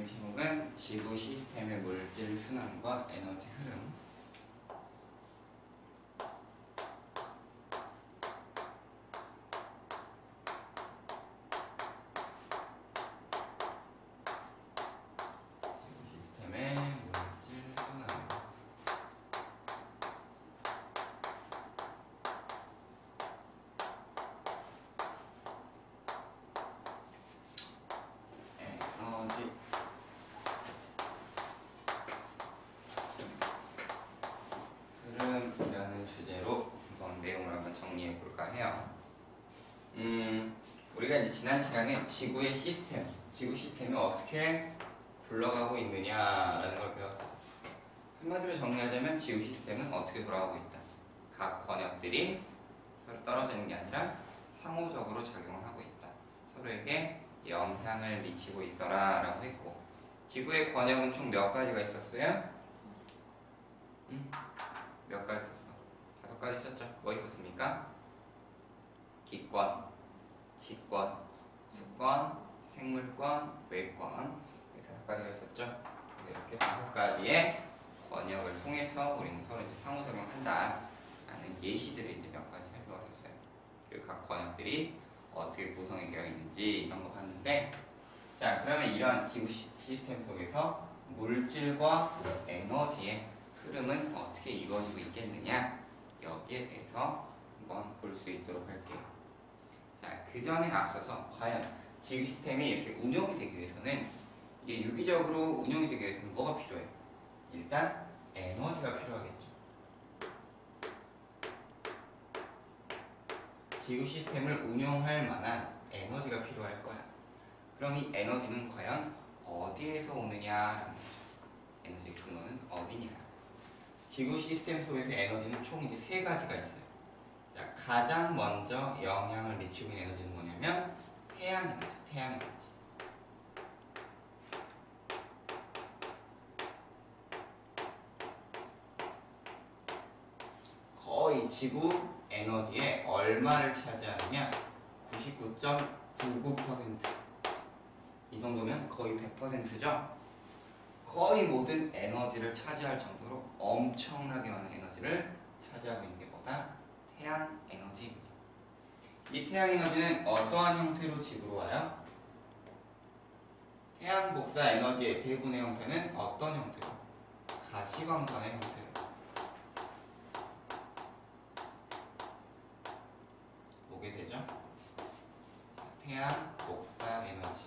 제목은 지구 시스템의 물질 순환과 에너지 흐름. 지구 시스템의 물질 순환. 에너지 흐름이라는 주제로 한번 내용을 한번 정리해 볼까 해요. 우리가 이제 지난 시간에 지구의 시스템, 지구 시스템이 어떻게 굴러가고 있느냐라는 걸 배웠어요. 한마디로 정리하자면 지구 시스템은 어떻게 돌아가고 있다. 각 권역들이 서로 떨어져 있는 게 아니라 상호적으로 작용을 하고 있다. 서로에게 영향을 미치고 있더라라고 했고, 지구의 권역은 총 몇 가지가 있었어요? 몇 가지 있었어? 5가지 있었죠? 뭐 있었습니까? 기권, 지권, 수권, 생물권, 외권, 이렇게 5가지가 있었죠? 이렇게 5가지의 권역을 통해서 우리는 서로 이제 상호작용한다 라는 예시들을 이제 몇 가지 살펴봤었어요. 그리고 각 권역들이 어떻게 구성이 되어 있는지 이런 거 봤는데, 자, 그러면 이런 지구 시스템 속에서 물질과 에너지의 흐름은 어떻게 이루어지고 있겠느냐, 여기에 대해서 한번 볼 수 있도록 할게요. 자, 그 전에 앞서서 과연 지구 시스템이 이렇게 운영이 되기 위해서는, 이게 유기적으로 운영이 되기 위해서는 뭐가 필요해요? 일단 에너지가 필요하겠죠. 지구 시스템을 운용할 만한 에너지가 필요할 거야. 그럼 이 에너지는 과연 어디에서 오느냐라는 거죠. 에너지의 근원은 어디냐. 지구 시스템 속에서 에너지는 총 이제 3가지가 있어요. 자, 가장 먼저 영향을 미치고 있는 에너지는 뭐냐면 태양 에너지, 태양 에너지. 거의 지구 에너지의 얼마를 차지하느냐? 99.99%. 이 정도면 거의 100%죠? 거의 모든 에너지를 차지할 정도로 엄청나게 많은 에너지를 차지하고 있는 게 뭐다? 태양 에너지입니다. 이 태양 에너지는 어떠한 형태로 지구로 와요? 태양 복사 에너지의 대부분의 형태는 어떤 형태로? 가시광선의 형태로 오게 되죠. 자, 태양 복사 에너지.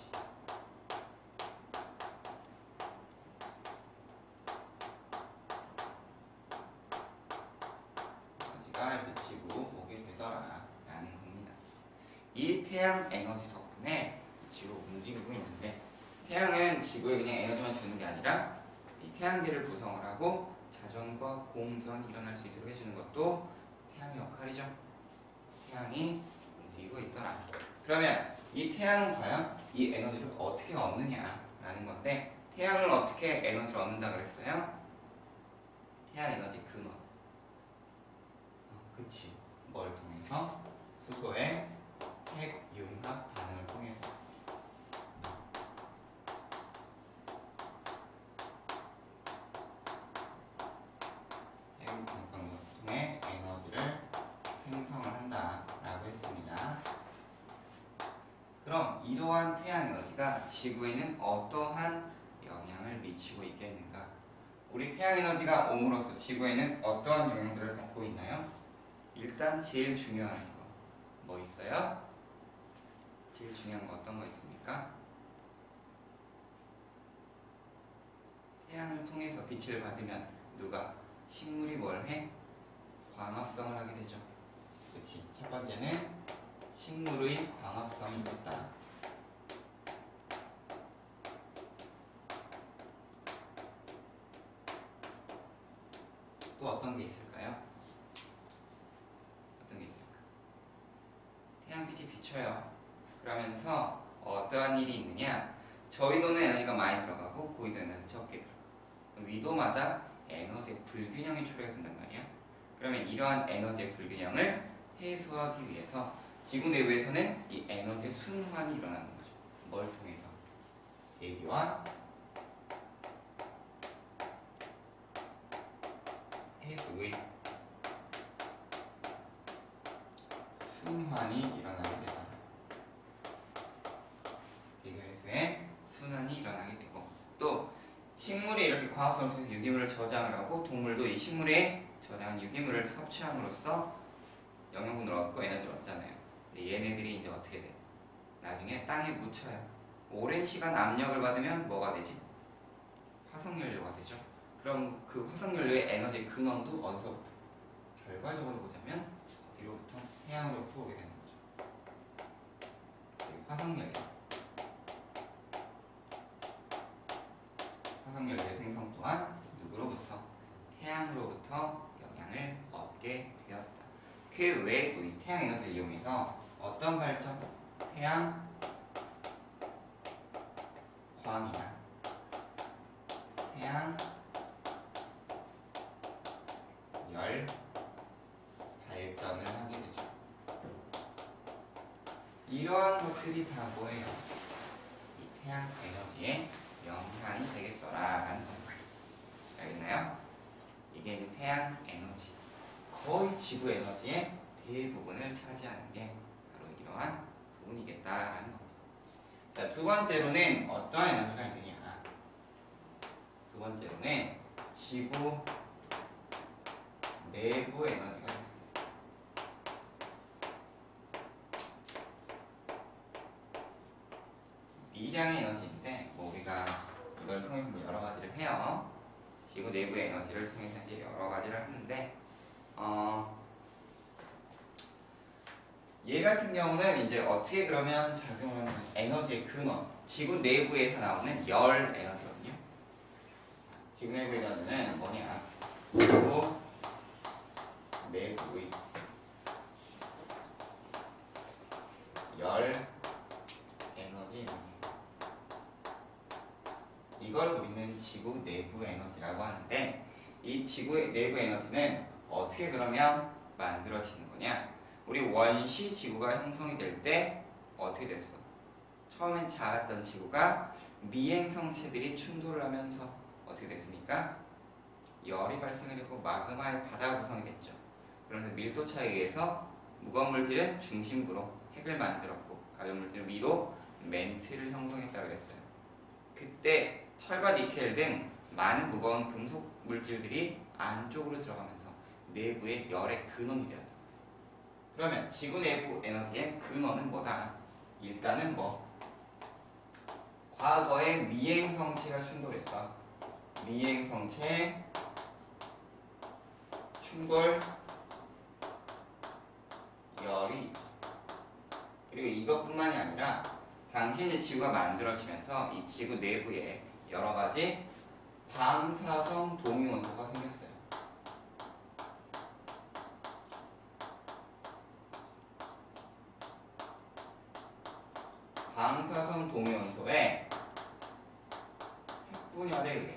에너지가 이렇게 지구로 오게 되더라 라는 겁니다. 이 태양 에너지 덕분에 지구가 움직이고 있는데, 태양은 지구에 그냥 에너지만 주는 게 아니라 이 태양계를 구성을 하고 자전과 공전이 일어날 수 있도록 해주는 것도 태양의 역할이죠. 태양이 움직이고 있더라. 그러면 이 태양은 과연 이 에너지를 어떻게 얻느냐라는 건데, 태양은 어떻게 에너지를 얻는다 그랬어요? 태양 에너지 근원. 그치. 뭘 통해서? 수소의 핵융합 반응을 통해서. 핵융합 반응을 통해 에너지를 생성을 한다라고 했습니다. 그럼 이러한 태양 에너지가 지구에는 어떠한 영향을 미치고 있겠는가? 우리 태양 에너지가 옴으로써 지구에는 어떠한 영향들을 갖고 있나요? 일단 제일 중요한 거 뭐 있어요? 제일 중요한 거 어떤 거 있습니까? 태양을 통해서 빛을 받으면 누가? 식물이 뭘 해? 광합성을 하게 되죠. 그렇지. 첫 번째는 식물의 광합성이 있다. 또 어떤 게 있을까요? 어떤 게 있을까? 태양빛이 비춰요. 그러면서 어떠한 일이 있느냐? 저위도는 에너지가 많이 들어가고 고위도는 에너지 적게 들어가고, 위도마다 에너지의 불균형이 초래가 된단 말이야. 그러면 이러한 에너지의 불균형을 해소하기 위해서 지구 내부에서는 이 에너지의 순환이 일어나는 거죠. 뭘 통해서? 대기와 지구의 순환이 일어나게 되다. 대기회수의 순환이 일어나게 되고, 또 식물이 이렇게 광합성을 통해서 유기물을 저장을 하고, 동물도 이 식물에 저장한 유기물을 섭취함으로써 영양분을 얻고 에너지를 얻잖아요. 근데 얘네들이 이제 어떻게 돼? 나중에 땅에 묻혀요. 오랜 시간 압력을 받으면 뭐가 되지? 화석연료가 되죠. 그럼 그 화석연료의 에너지 근원도 어디서부터? 결과적으로 보자면 어디로부터? 해양으로부터 오게 되는 거죠. 화석연료. 화석연료의 생성 또한 누구로부터? 태양으로부터 영향을 얻게 되었다. 그 외에 이 태양 에너지를 이용해서 어떤 발전? 태양 광이나 태양 열 발전을 하게 되죠. 이러한 것들이 다 뭐예요? 이 태양 에너지에 영향이 되겠어라라는 겁니다. 알겠나요? 이게 이제 태양 에너지, 거의 지구 에너지의 대부분을 차지하는 게 바로 이러한 부분이겠다라는 겁니다. 자, 두 번째로는 어떠한 에너지가 있느냐? 두 번째로는 지구 내부 에너지가 있습니다. 미량의 에너지인데, 뭐 우리가 이걸 통해서 뭐 여러 가지를 해요. 지구 내부의 에너지를 통해서 이제 여러 가지를 하는데, 얘 같은 경우는 이제 어떻게 그러면 작용을 하는 에너지의 근원, 지구 내부에서 나오는 열 에너지거든요. 지구 내부 에너지는 뭐냐? 지구 내부의 열 에너지입니다. 이걸 우리는 지구 내부 에너지라고 하는데, 이 지구 내부 에너지는 어떻게 그러면 만들어지는 거냐? 우리 원시 지구가 형성이 될 때 어떻게 됐어? 처음엔 작았던 지구가 미행성체들이 충돌을 하면서 어떻게 됐습니까? 열이 발생을 했고 마그마의 바다 구성이 됐죠. 그러면서 밀도 차이에 의해서 무거운 물질은 중심부로 핵을 만들었고, 가벼운 물질은 위로 멘트를 형성했다고 그랬어요. 그때 철과 니켈 등 많은 무거운 금속 물질들이 안쪽으로 들어가면서 내부의 열의 근원이 되었다. 그러면 지구 내부 에너지의 근원은 뭐다? 일단은 뭐? 과거에 미행성체가 충돌했다. 미행성체 충돌 열이, 그리고 이것뿐만이 아니라 당시 이제 지구가 만들어지면서 이 지구 내부에 여러 가지 방사성 동위원소가 생겼어요. 방사성 동위원소에 핵분열에 의해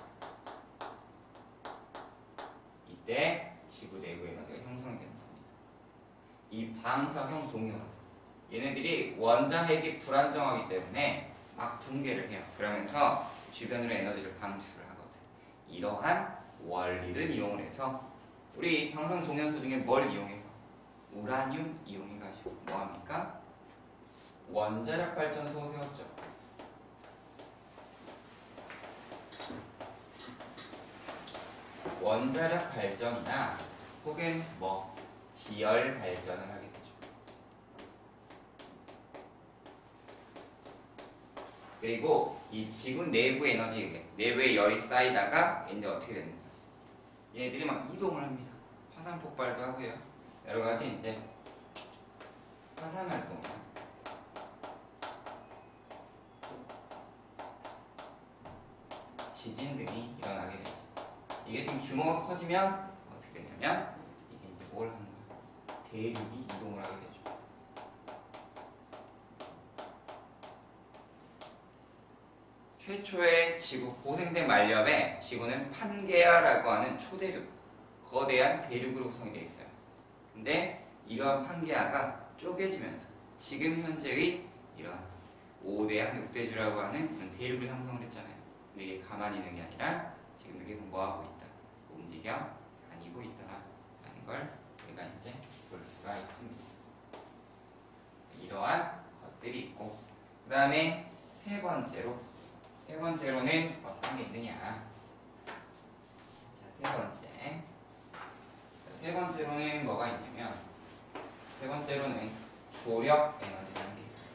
이때 지구 내부 에너지가 형성이 되는 겁니다. 이 방사성 동위원소, 얘네들이 원자핵이 불안정하기 때문에 막 붕괴를 해요. 그러면서 주변으로 에너지를 방출을 하거든. 이러한 원리를 이용을 해서 우리 방사성 동위원소 중에 뭘 이용해서? 우라늄 이용해가지고 뭐합니까? 원자력 발전소 세웠죠. 원자력 발전이나 혹은 뭐 지열 발전을 하게 되죠. 그리고 이 지구 내부 에너지, 내부에 열이 쌓이다가 이제 어떻게 되는가? 얘네들이 막 이동을 합니다. 화산 폭발도 하고요. 여러 가지 이제 화산 활동이나 지진 등이 일어나게 되죠. 이게 좀 규모가 커지면 어떻게 되냐면 이게 이제 뭘 하는 거야? 대륙이 이동을 하게 되죠. 최초의 지구 고생대 말렵에 지구는 판게아라고 하는 초대륙, 거대한 대륙으로 구성이 되어 있어요. 근데 이러한 판게아가 쪼개지면서 지금 현재의 이러한 5대양 육대주라고 하는 이런 대륙을 형성을 했잖아요. 근데 이게 가만히 있는 게 아니라 지금도 계속 뭐하고 있다? 움직여 다니고 있더라라는 걸 우리가 이제 볼 수가 있습니다. 이러한 것들이 있고, 그 다음에 세 번째로는 어떤 게 있느냐. 자, 세 번째로는 뭐가 있냐면, 세 번째로는 조력 에너지라는 게 있어요.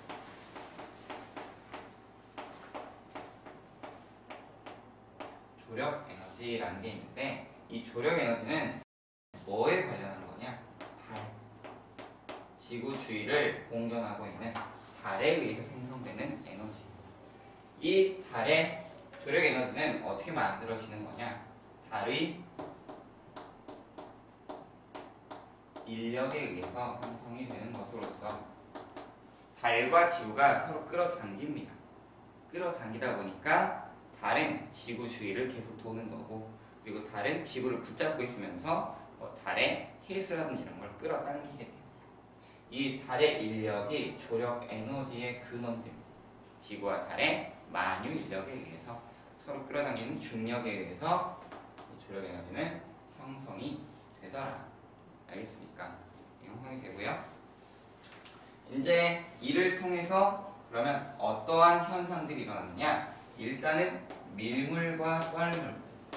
조력 에너지라는 게 있는데, 이 조력 에너지는 뭐에 관련한 거냐? 달, 지구 주위를 공전하고 있는 달에 의해서 생성되는 에너지. 이 달의 조력 에너지는 어떻게 만들어지는 거냐? 달의 인력에 의해서 형성이 되는 것으로서 달과 지구가 서로 끌어당깁니다. 끌어당기다 보니까 달은 지구 주위를 계속 도는 거고, 그리고 달은 지구를 붙잡고 있으면서 달의 힐스라든 이런 걸 끌어당기게 돼요. 이 달의 인력이 조력 에너지의 근원됩니다. 지구와 달의 만유 인력에 의해서 서로 끌어당기는 중력에 의해서 이 조력 에너지는 형성이 되더라. 알겠습니까? 형성이 되고요. 이제 이를 통해서 그러면 어떠한 현상들이 일어나느냐? 일단은 밀물과 썰물.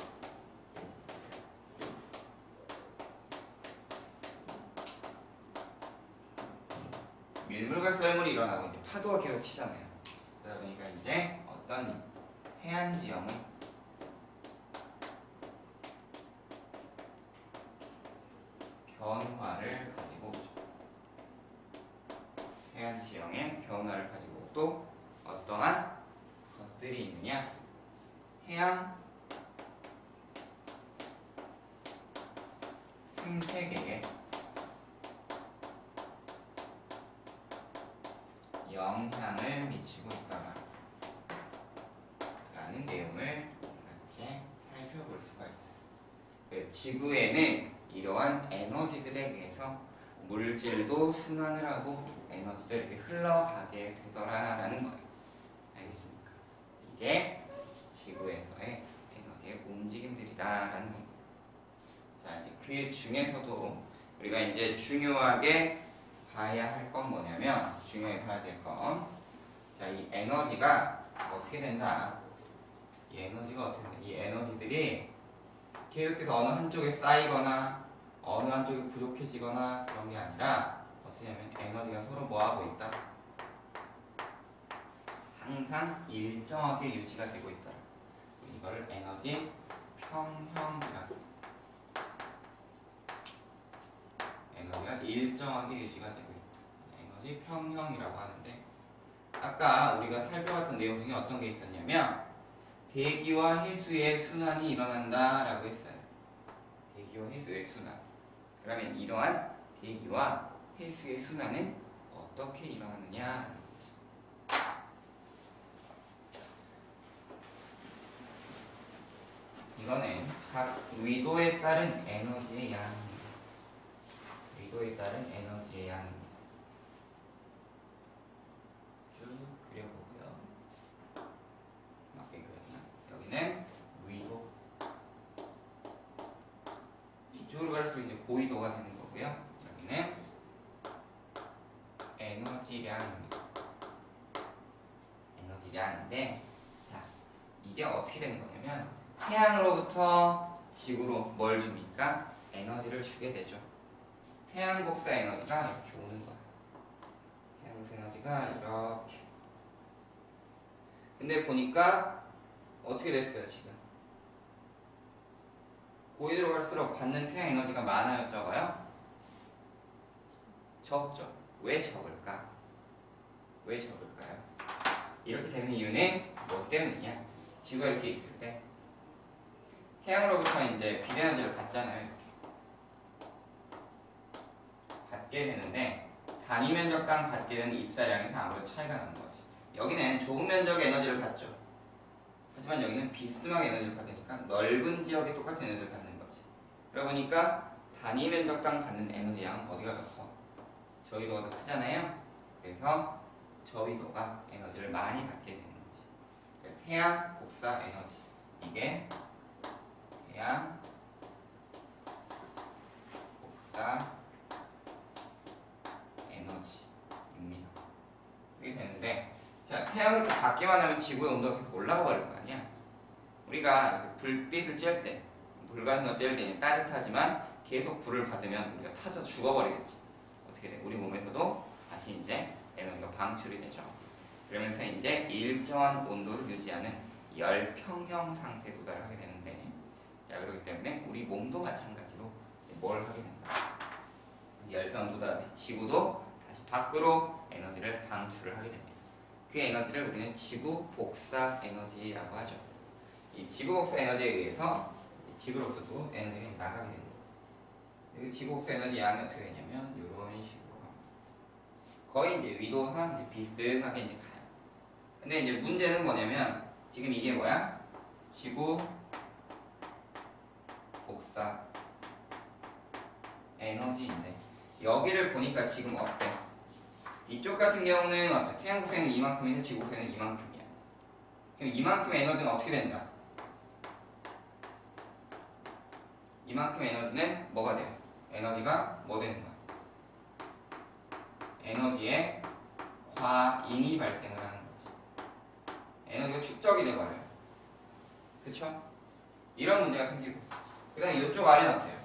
밀물과 썰물이 일어나고 이제 파도가 계속 치잖아요. 그러다 보니까 이제 어떤 해안 지형의 변화를 가지고 오죠. 해안 지형의 변화를 가지고 또 어떠한 것들이 있느냐? 해양 생태계에 영향을 미치고 있다 라는 내용을 이제 살펴볼 수가 있어요. 지구에는 이러한 에너지들에 의해서 물질도 순환을 하고 에너지도 이렇게 흘러가게 되더라라는 거예요. 알겠습니까? 이게 지구에서의 에너지의 움직임들이다라는 겁니다. 자, 이제 그 중에서도 우리가 이제 중요하게 봐야 할 건 뭐냐면, 중요하게 봐야 될 건, 자, 이 에너지가 어떻게 된다. 이 에너지가 어떻게 된다. 이 에너지들이 계속해서 어느 한쪽에 쌓이거나 어느 한쪽이 부족해지거나 그런 게 아니라 어떻게 하면 에너지가 서로 뭐하고 있다. 항상 일정하게 유지가 되고 있더라. 이거를 에너지 평형이라고. 에너지가 일정하게 유지가 되고 있다. 에너지 평형이라고 하는데, 아까 우리가 살펴봤던 내용 중에 어떤 게 있었냐면 대기와 해수의 순환이 일어난다 라고 했어요. 대기와 해수의 순환. 그러면 이러한 대기와 해수의 순환은 어떻게 일어나느냐. 이거는 각 위도에 따른 에너지의 양입니다. 위도에 따른 에너지의 양입니다. 쭉 그려보고요. 맞게 그렸나? 여기는 위도. 이쪽으로 갈수록 이제 고위도가 되는 거고요. 여기는 에너지량입니다. 에너지량인데, 자, 이게 어떻게 되는 거냐면 태양으로부터 지구로 뭘 줍니까? 에너지를 주게 되죠. 태양 복사 에너지가 이렇게 오는 거야. 태양 복사 에너지가 이렇게. 근데 보니까 어떻게 됐어요, 지금? 고위로 갈수록 받는 태양 에너지가 많아요, 적어요? 적죠. 왜 적을까? 왜 적을까요? 이렇게 되는 이유는 뭐 때문이냐? 지구가 이렇게 있을 때 태양으로부터 이제 비대에너지를 받잖아요. 이렇게. 받게 되는데 단위 면적당 받게 되는 입사량에서 아무래도 차이가 나는 거지. 여기는 좁은 면적의 에너지를 받죠. 하지만 여기는 비스듬하게 에너지를 받으니까 넓은 지역에 똑같은 에너지를 받는 거지. 그러다 보니까 단위 면적당 받는 에너지 양은 어디가 더 커? 저위도가 더 크잖아요. 그래서 저위도가 에너지를 많이 받게 되는 거지. 그러니까 태양 복사 에너지. 이게 태양 복사 에너지입니다. 이렇게 되는데, 자, 태양을 받기만 하면 지구의 온도가 계속 올라가 버릴 거 아니야. 우리가 이렇게 불빛을 쬐을 때, 불 같은 거 쬐을 때 따뜻하지만 계속 불을 받으면 우리가 타져 죽어버리겠지. 어떻게 돼? 우리 몸에서도 다시 이제 에너지가 방출이 되죠. 그러면서 이제 일정한 온도를 유지하는 열평형 상태에 도달하게 되는데, 자, 그렇기 때문에 우리 몸도 마찬가지로 뭘 하게 된다. 열평 도달하듯이 지구도 다시 밖으로 에너지를 방출을 하게 됩니다. 그 에너지를 우리는 지구 복사 에너지라고 하죠. 이 지구 복사 에너지에 의해서 지구로부터도 에너지가 나가게 됩니다. 이 지구 복사 에너지 양이 어떻게 되냐면 이런 식으로 갑니다. 거의 이제 위도상 이제 비슷하게 이제 가요. 근데 이제 문제는 뭐냐면 지금 이게 뭐야? 지구 복사 에너지인데 여기를 보니까 지금 어때? 이쪽 같은 경우는 어때? 태양 복사는 이만큼인데 지구 복사는 이만큼이야. 그럼 이만큼 에너지는 어떻게 된다? 이만큼 에너지는 뭐가 돼요? 에너지가 뭐 되는 거야? 에너지의 과잉이 발생을 하는 거지. 에너지가 축적이 돼버려요. 그쵸? 이런 문제가 생기고, 그 다음에 이쪽 아래는 어때요?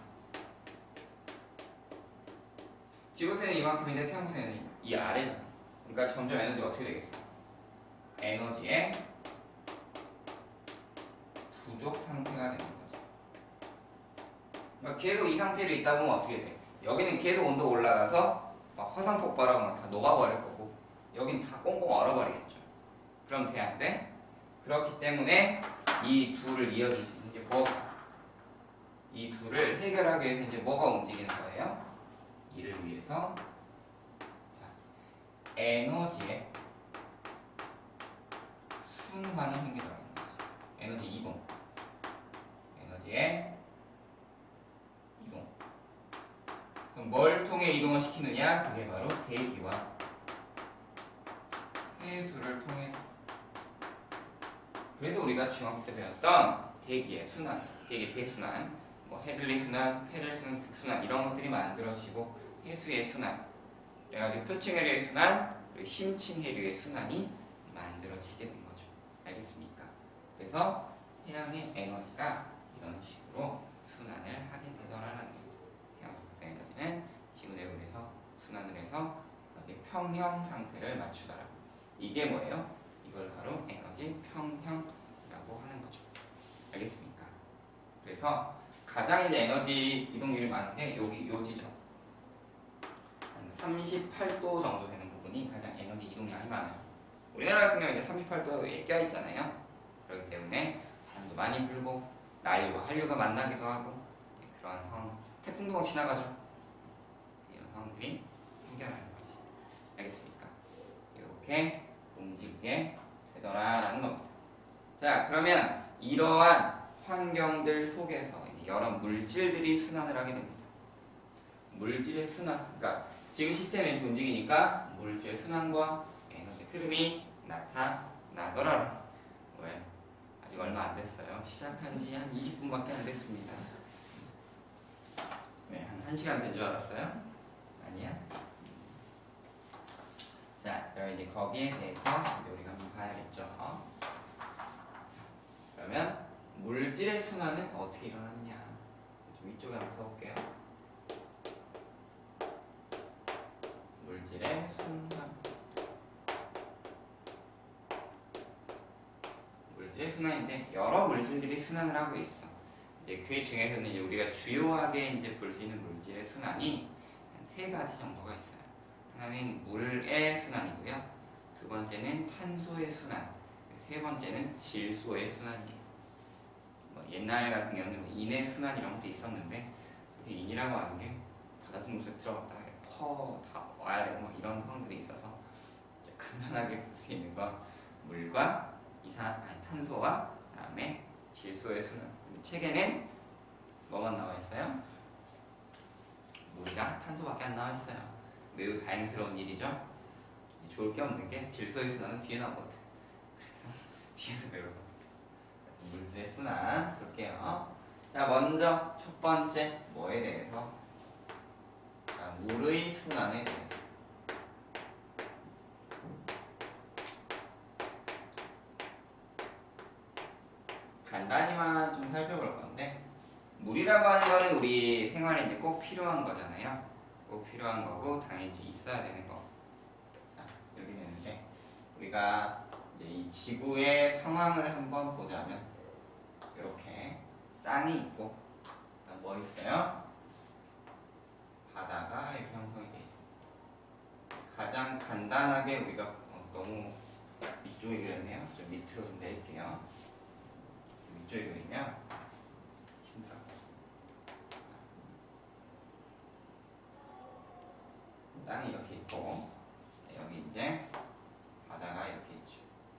지구세는 이만큼인데 태양세는 이 아래잖아. 그러니까 점점 에너지가 어떻게 되겠어? 에너지의 부족 상태가 되는 거지. 그러니까 계속 이 상태로 있다 보면 어떻게 돼? 여기는 계속 온도 올라가서 막 화산 폭발하고 막 다 녹아버릴 거고, 여긴 다 꽁꽁 얼어버리겠죠. 그럼 돼, 안 돼? 그렇기 때문에 이 둘을 이어줄 수 있는 게 뭐가? 이 둘을 해결하기 위해서 이제 뭐가 움직이는 거예요? 이를 위해서 자, 에너지의 순환이 생기더라는 거지. 에너지 이동. 에너지의 이동. 그럼 뭘 통해 이동을 시키느냐? 그게 바로 대기와 해수를 통해서. 그래서 우리가 중학교 때 배웠던 대기의 순환, 대기 대순환, 뭐 헤들리 순환, 페렐 순환, 극순환 이런 것들이 만들어지고, 해수의 순환, 그래가지고 표층해류의 순환, 그리고 심층해류의 순환이 만들어지게 된 거죠. 알겠습니까? 그래서 태양의 에너지가 이런 식으로 순환을 하게 되더라라는 겁니다. 태양의 에너지는 지구 내부에서 순환을 해서 평형 상태를 맞추더라. 이게 뭐예요? 이걸 바로 에너지 평형이라고 하는 거죠. 알겠습니까? 그래서 가장 이제 에너지 이동률이 많은 게 여기 요 지점. 38도 정도 되는 부분이 가장 에너지 이동량이 많아요. 우리나라 같은 경우는 이제 38도에 껴있잖아요. 그렇기 때문에 바람도 많이 불고 난류와 한류가 만나기도 하고 그러한 상황, 태풍도 막 지나가죠. 이런 상황들이 생겨나는 거지. 알겠습니까? 이렇게 움직이게 되더라라는 겁니다. 자, 그러면 이러한 환경들 속에서 여러 물질들이 순환을 하게 됩니다. 물질의 순환, 그러니까 지금 시스템이 이렇게 움직이니까 물질의 순환과 에너지 흐름이 나타나더라. 왜? 아직 얼마 안 됐어요. 시작한 지 한 20분밖에 안 됐습니다. 네, 한 1시간 된 줄 알았어요? 아니야? 자, 그럼 이제 거기에 대해서 이제 우리가 한번 봐야겠죠. 그러면 물질의 순환은 어떻게 일어나느냐? 좀 이쪽에 한번 써볼게요. 물질의 순환. 물질의 순환인데 여러 물질들이 순환을 하고 있어. 이제 그 중에서는 이제 우리가 주요하게 이제 볼 수 있는 물질의 순환이 한 3가지 정도가 있어요. 하나는 물의 순환이고요. 두 번째는 탄소의 순환. 세 번째는 질소의 순환이에요. 뭐 옛날 같은 경우는 뭐 인의 순환 이런 것도 있었는데, 우리 인이라고 하는 게 바닷속물에 들어갔다 다 와야 되고 막 이런 상황들이 있어서 간단하게 볼 수 있는 건 물과 탄소와 그다음에 질소의 순환. 근데 책에는 뭐만 나와 있어요? 물이랑 탄소밖에 안 나와 있어요. 매우 다행스러운 일이죠. 좋을 게 없는 게 질소의 순환은 뒤에 나오거든. 그래서 뒤에서 배울 겁니다. 물질의 순환 볼게요. 자, 먼저 첫 번째 뭐에 대해서 물의 순환에 대해서. 간단히만 좀 살펴볼 건데, 물이라고 하는 거는 우리 생활에 이제 꼭 필요한 거잖아요. 꼭 필요한 거고 당연히 이제 있어야 되는 거. 자, 이렇게 되는데 우리가 이제 이 지구의 상황을 한번 보자면 이렇게 땅이 있고 그다음 뭐 있어요? 바다가 이렇게 형성이 되어 있습니다. 가장 간단하게 우리가 너무 밑쪽에 그렸네요. 좀 밑으로 좀 내릴게요. 밑쪽에 그리면 힘들어요. 땅이 이렇게 있고 여기 이제 바다가 이렇게 있죠.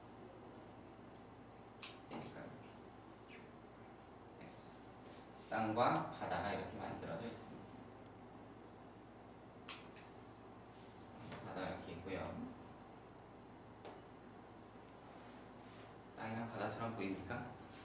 그러니까 이렇게 됐어. 땅과 바다가 이렇게 만들어져 있습니다. 바다가 이렇게 있고요. 땅이랑 바다처럼 보입니까?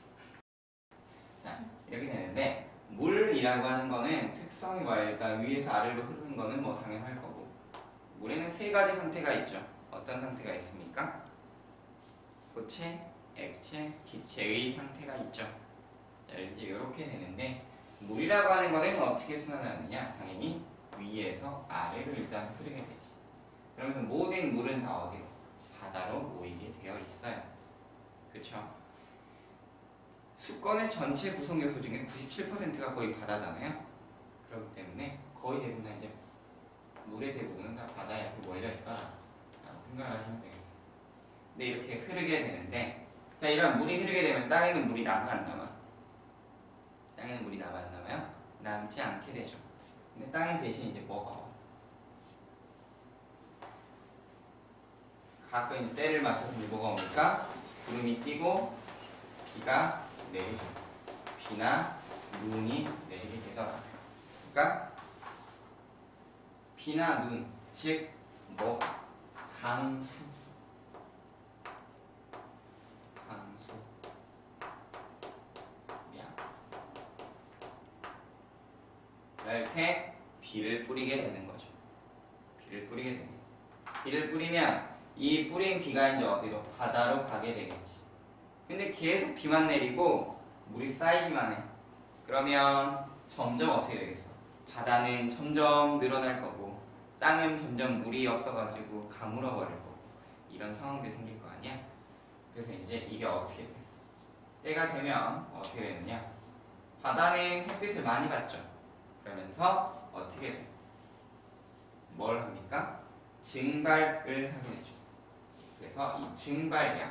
자, 이렇게 되는데 물이라고 하는 거는 특성이 뭐예요? 일단 위에서 아래로 흐르는 거는 뭐 당연할 거고, 물에는 세 가지 상태가 있죠. 어떤 상태가 있습니까? 고체, 액체, 기체의 상태가 있죠. 자, 이제 이렇게 되는데 물이라고 하는 거는 어떻게 순환을 하느냐? 당연히 위에서 아래로 일단 흐르게 되지. 그러면서 모든 물은 다 어디로? 바다로 모이게 되어 있어요. 그쵸? 수권의 전체 구성 요소 중에 97%가 거의 바다잖아요. 그렇기 때문에 거의 대부분 이제 물의 대부분은 다 바다에 이렇게 몰려 있더라라고 생각을 하시면 되겠어요. 근데 이렇게 흐르게 되는데, 자, 이런 물이 흐르게 되면 땅에는 물이 남아 안 남아? 땅에는 물이 남아 안 남아요? 남지 않게 되죠. 근데 땅에 대신 이제 뭐가 와? 가끔 때를 맞춰서 이제 뭐가 옵니까? 구름이 끼고 비가 내리죠. 비나 눈이 내리게 되더라. 그러니까 비나 눈, 즉 뭐? 강수. 이렇게 비를 뿌리게 되는 거죠. 비를 뿌리게 됩니다. 비를 뿌리면 이 뿌린 비가 이제 어디로? 바다로 가게 되겠지. 근데 계속 비만 내리고 물이 쌓이기만 해. 그러면 점점 어떻게 되겠어? 바다는 점점 늘어날 거고 땅은 점점 물이 없어가지고 가물어 버릴 거고 이런 상황들이 생길 거 아니야? 그래서 이제 이게 어떻게 돼? 때가 되면 어떻게 되느냐? 바다는 햇빛을 많이 받죠. 그러면서 어떻게 돼? 뭘 합니까? 증발을 하게 되죠. 그래서 이 증발량,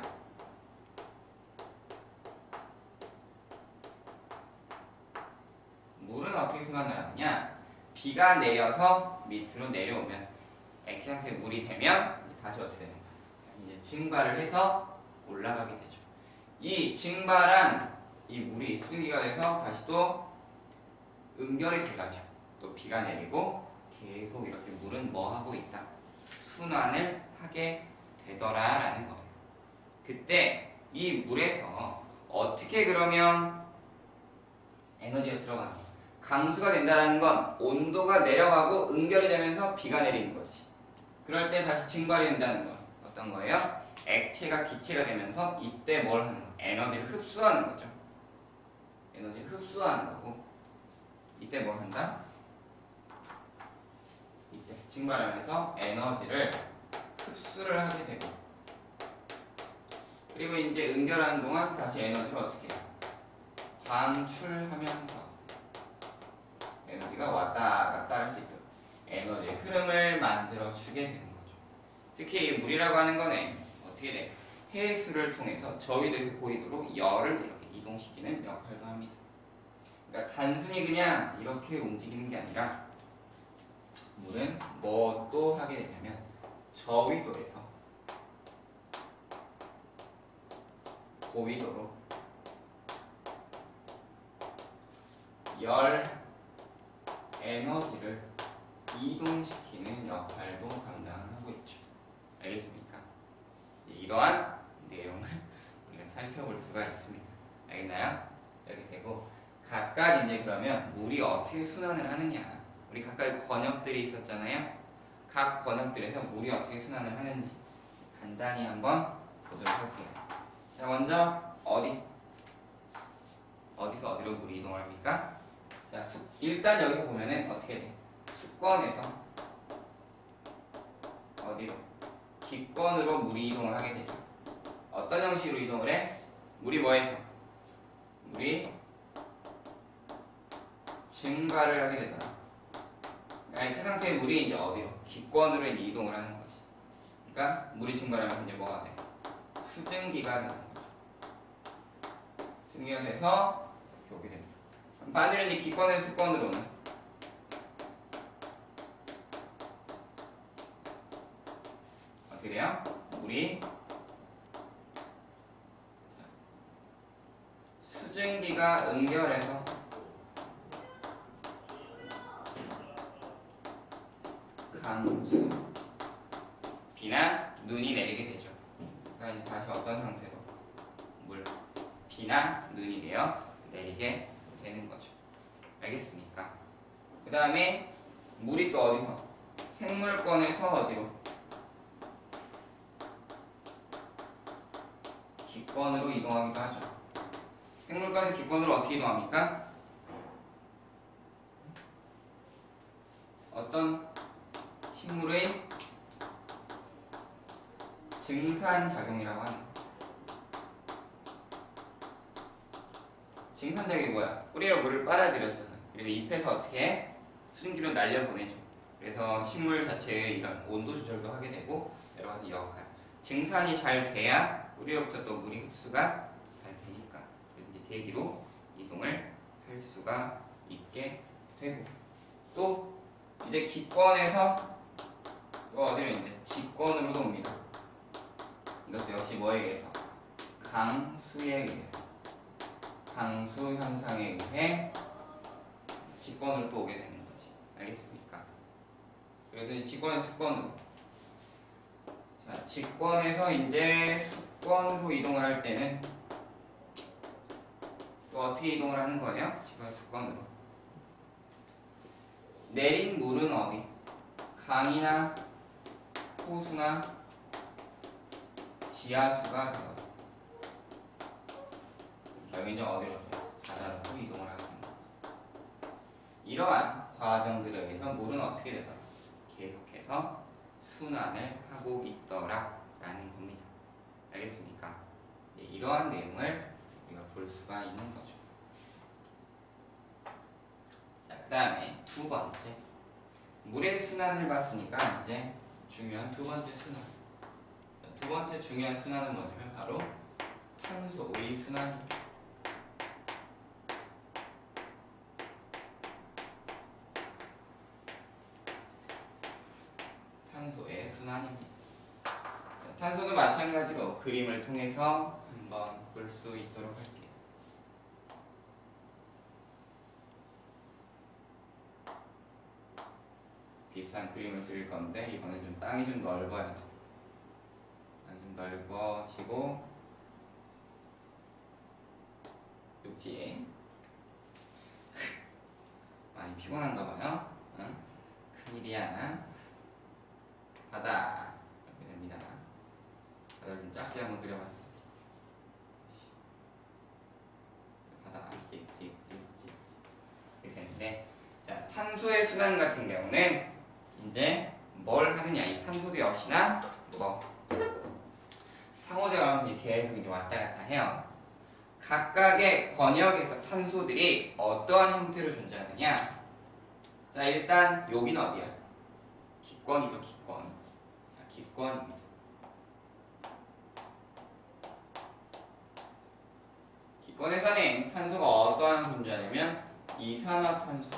물은 어떻게 순환을 하느냐? 비가 내려서 밑으로 내려오면 액체 상태의 물이 되면 다시 어떻게 되는가? 이제 증발을 해서 올라가게 되죠. 이 증발한 이 물이 승기가 돼서 다시 또 응결이 돼가지고 또 비가 내리고 계속 이렇게 물은 뭐 하고 있다? 순환을 하게 되더라라는 거예요. 그때 이 물에서 어떻게 그러면 에너지가 들어가는 거야? 강수가 된다라는 건 온도가 내려가고 응결이 되면서 비가 내리는 거지. 그럴 때 다시 증발이 된다는 건 어떤 거예요? 액체가 기체가 되면서 이때 뭘 하는 거야? 에너지를 흡수하는 거죠. 에너지를 흡수하는 거고 이때 뭘 한다? 이때 증발하면서 에너지를 흡수를 하게 되고 그리고 이제 응결하는 동안 다시 에너지를 어떻게 해요? 방출하면서 에너지가 왔다 갔다 할 수 있도록 에너지의 흐름을 만들어 주게 되는 거죠. 특히 이 물이라고 하는 거는 어떻게 돼? 해수를 통해서 저위도에서 고위도로 열을 이렇게 이동시키는 역할도 합니다. 그러니까 단순히 그냥 이렇게 움직이는 게 아니라 물은 뭐 또 하게 되냐면 저위도에서 고위도로 열 에너지를 이동시키는 역할도 감당하고 있죠. 알겠습니까? 이러한 내용을 우리가 살펴볼 수가 있습니다. 알겠나요? 이렇게 되고 각각 이제 그러면 물이 어떻게 순환을 하느냐 우리 각각 권역들이 있었잖아요. 각 권역들에서 물이 어떻게 순환을 하는지 간단히 한번 보도록 할게요. 자, 먼저 어디서 어디로 물이 이동을 합니까? 자, 일단 여기서 보면은 어떻게 돼? 수권에서 어디로? 기권으로 물이 이동을 하게 되죠. 어떤 형식으로 이동을 해? 물이 뭐해서? 물이 증가를 하게 되더라. 그 상태의 물이 이제 어디로? 기권으로 이제 이동을 하는 거지. 그러니까 물이 증가하면 이제 뭐가 돼? 수증기가 되는 거죠. 수증기가 돼서 이렇게 오게 됩니다. 반대로 이제 기권에서 수권으로는 어떻게 돼요? 물이 수증기가 응결해서 강수 비나 눈이 내리게 되죠. 그러니까 이제 다시 어떤 상태로 비나 눈이 되어 내리게 되는 거죠. 알겠습니까? 그 다음에 물이 또 어디서? 생물권에서 어디로? 기권으로 이동하기도 하죠. 생물권에서 기권으로 어떻게 이동합니까? 어떤 식물의 증산작용이라고 하는 거예요. 증산작용이 뭐야? 뿌리로 물을 빨아들였잖아. 그리고 잎에서 어떻게 해? 수증기로 날려보내죠. 그래서 식물 자체의 이런 온도 조절도 하게 되고 여러 가지 역할. 증산이 잘 돼야 뿌리로부터 또 물이 흡수가 잘 되니까 이제 대기로 이동을 할 수가 있게 되고 또 이제 기권에서 또 어디로 이제 직권으로도 옵니다. 이것도 역시 뭐에 의해서? 강수에 의해서. 강수 현상에 의해 직권으로 또 오게 되는 거지. 알겠습니까? 그래도 직권에서 수권으로. 자, 직권에서 이제 수권으로 이동을 할 때는 또 어떻게 이동을 하는 거예요? 직권에서 수권으로. 내린 물은 어디? 강이나 호수나 지하수가 되어서 여기 이제 어디로? 바다로 이동을 하게 됩니다. 이러한 과정들에 의해서 물은 어떻게 되더라? 계속해서 순환을 하고 있더라 라는 겁니다. 알겠습니까? 이러한 내용을 우리가 볼 수가 있는 거죠. 자, 그 다음에 두 번째 물의 순환을 봤으니까 이제 중요한 두 번째 순환. 두 번째 중요한 순환은 뭐냐면 바로 탄소의 순환입니다. 탄소의 순환입니다. 탄소도 마찬가지로 그림을 통해서 한번 볼 수 있도록 할게요. 비슷한 그림을 그릴 건데 이번엔 좀 땅이 좀 넓어야 돼. 땅이 좀 넓어지고 육지 많이 피곤한가 봐요. 응? 큰일이야. 바다 이렇게 됩니다. 바다를 좀 작게 한번 그려봤어. 바다 찍찍찍찍찍 이렇게 되는데, 자, 탄소의 순환 같은 경우는 이제 뭘 하느냐? 이 탄소도 역시나 뭐 상호작용이 계속 이제 왔다 갔다 해요. 각각의 권역에서 탄소들이 어떠한 형태로 존재하느냐? 자, 일단 여기는 어디야? 기권이죠, 기권. 자, 기권입니다. 기권에서는 탄소가 어떠한 존재냐면 이산화탄소.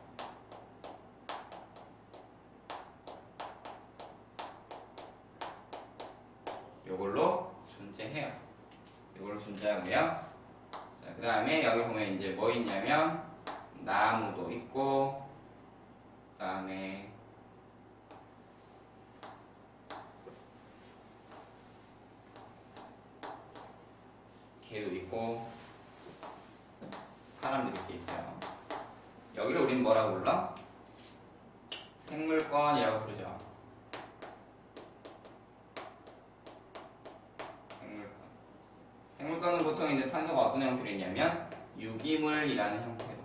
요걸로 존재해요. 요걸로 존재하고요. 그 다음에 여기 보면 이제 뭐 있냐면 나무도 있고, 그 다음에 개도 있고 사람들이 이렇게 있어요. 여기를 우리는 뭐라고 불러? 생물권이라고 부르죠. 생물권은 보통 이제 탄소가 어떤 형태로 있냐면 유기물이라는 형태로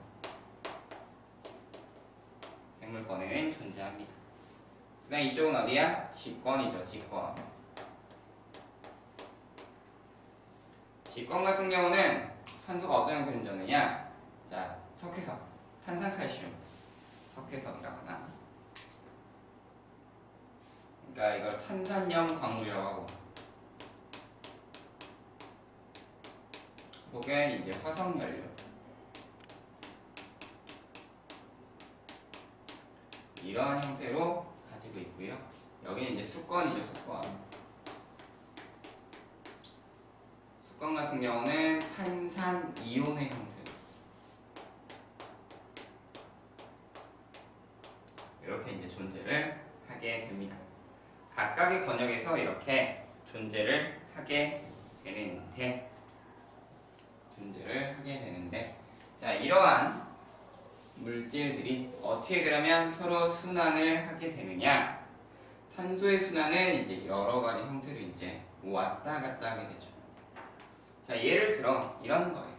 생물권에는 존재합니다. 그다음 이쪽은 어디야? 직권이죠. 직권. 직권 같은 경우는 탄소가 어떤 형태로 존재하느냐? 자, 석회석, 탄산칼슘, 석회석이라고 하나. 그러니까 이걸 탄산염 광물이라고 하고, 혹은 이제 화석연료, 이러한 형태로 가지고 있고요. 여기는 이제 수권이죠. 수권. 수권 같은 경우는 탄산 이온의 형태로 이렇게 이제 존재를 하게 됩니다. 각각의 권역에서 이렇게 존재를 하게 되는데, 자, 이러한 물질들이 어떻게 그러면 서로 순환을 하게 되느냐? 탄소의 순환은 이제 여러 가지 형태로 이제 왔다 갔다 하게 되죠. 자, 예를 들어 이런 거예요.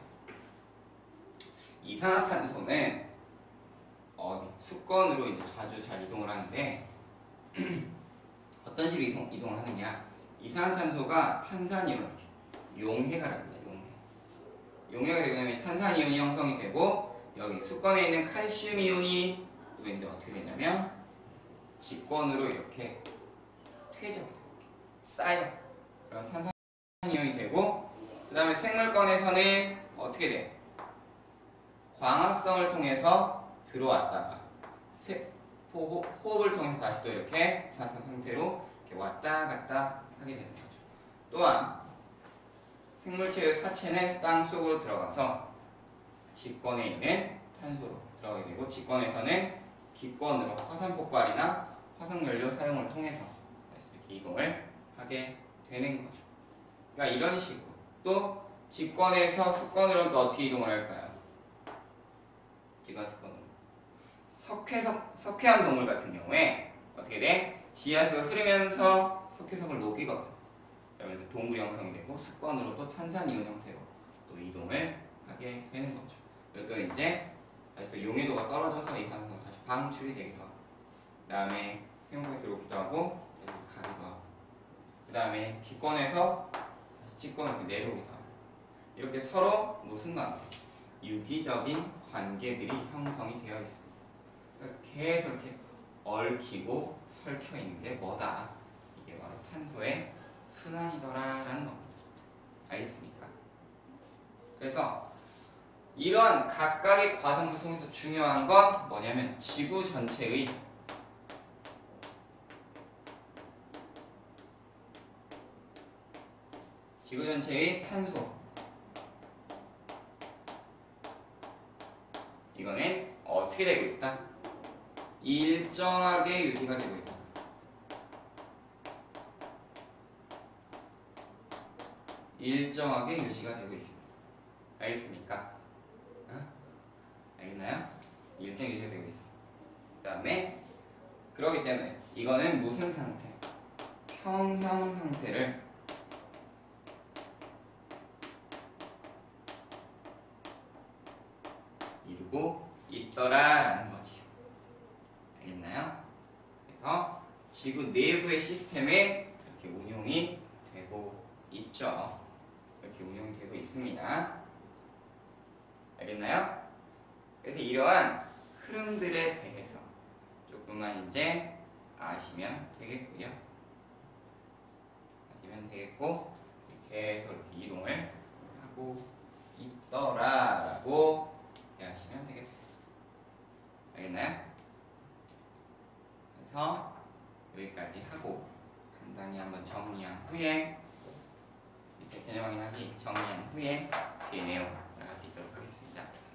이산화탄소는 어디 수권으로 이제 자주 잘 이동을 하는데 어떤 식으로 이동을 하느냐? 이산화탄소가 탄산이온을 용해가 됩니다. 용해가 되게 되면 탄산이온이 형성이 되고, 여기 수권에 있는 칼슘 이온이 또 이제 어떻게 되냐면 직권으로 이렇게 퇴적이 돼요. 쌓여. 그럼 탄산이온이 되고, 그 다음에 생물권에서는 어떻게 돼? 광합성을 통해서 들어왔다가 호흡을 통해서 다시 또 이렇게 이산화탄소 형태로 이렇게 왔다 갔다 하게 되는 거죠. 또한 생물체의 사체는 땅 속으로 들어가서 직권에 있는 탄소로 들어가게 되고, 직권에서는 기권으로 화산 폭발이나 화석연료 사용을 통해서 다시 이렇게 이동을 하게 되는 거죠. 그러니까 이런 식으로 또 직권에서 수권으로는 또 어떻게 이동을 할까요? 직권, 수권으로. 석회암 동물 같은 경우에 어떻게 돼? 지하수가 흐르면서 석회석을 녹이거든. 그러면서 동굴이 형성이 되고, 수권으로 또 탄산이온 형태로 또 이동을 하게 되는 거죠. 그리고 또 이제 다시 또 용해도가 떨어져서 이산화탄소가 다시 방출이 되기도 하고, 그 다음에 생물에서 오기도 하고, 다시 가기도 하고, 그 다음에 기권에서 다시 직권으로 내려오기도 하고, 이렇게 서로 무슨 관계? 유기적인 관계들이 형성이 되어 있습니다. 그러니까 계속 이렇게 얽히고 설켜 있는 게 뭐다? 이게 바로 탄소의 순환이더라라는 겁니다. 알겠습니까? 그래서 이러한 각각의 과정 구성에서 중요한 건 뭐냐면 지구 전체의 탄소, 이거는 어떻게 되고 있다? 일정하게 유지가 되고 있다. 일정하게 유지가 되고 있습니다. 알겠습니까? 알겠나요? 일정하게 유지가 되고 있어. 그 다음에 그러기 때문에 이거는 무슨 상태? 평형 상태를 이루고 있더라라는 거지. 알겠나요? 그래서 지구 내부의 시스템에 이렇게 운용이 되고 있죠. 이렇게 운용이 되고 있습니다. 알겠나요? 그래서 이러한 흐름들에 대해서 조금만 이제 아시면 되겠고요. 아시면 되겠고, 계속 이렇게 이동을 하고 있더라라고 이해하시면 되겠어요. 알겠나요? 그래서 여기까지 하고 간단히 한번 정리한 후에, 밑에 개념 확인하기 정리한 후에 뒤에 내용 나갈 수 있도록 하겠습니다.